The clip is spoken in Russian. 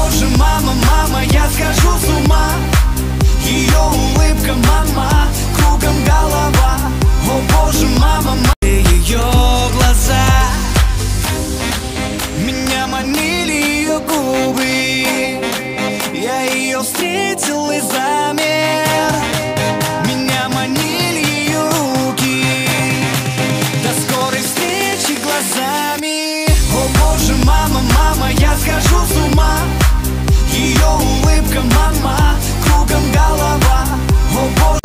боже, мама, мама, я схожу с ума. Ее улыбка, мама, кругом голова. О боже, мама, ее глаза меня манили, ее губы. Я ее встретил и замер. Меня манили ее руки. До скорой встречи глазами. О боже, мама, мама, я схожу с ума. Ее улыбка, мама, кругом голова. О боже.